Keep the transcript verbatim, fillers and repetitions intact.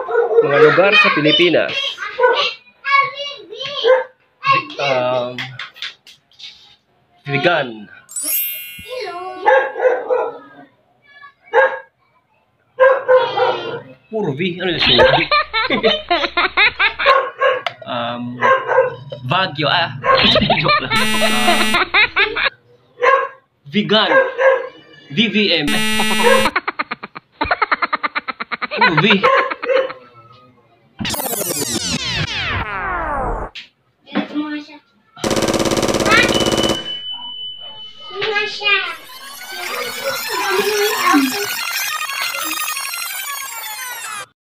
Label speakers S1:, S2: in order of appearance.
S1: mga lugar sa Pilipinas. Um, vegan. Puro V. Ano yung sila? um, Baguio. Ah, joke lang. Um, vegan. V V M. Puro V.